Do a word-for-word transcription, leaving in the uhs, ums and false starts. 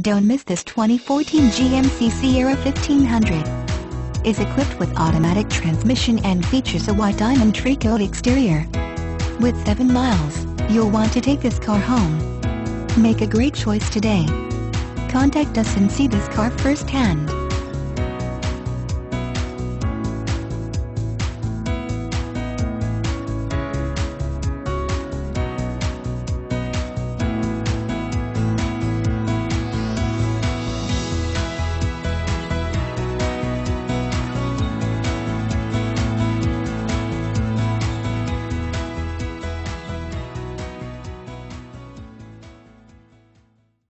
Don't miss this twenty fourteen G M C Sierra fifteen hundred. Is equipped with automatic transmission and features a white diamond tree-coat exterior. With seven miles, you'll want to take this car home. Make a great choice today. Contact us and see this car firsthand.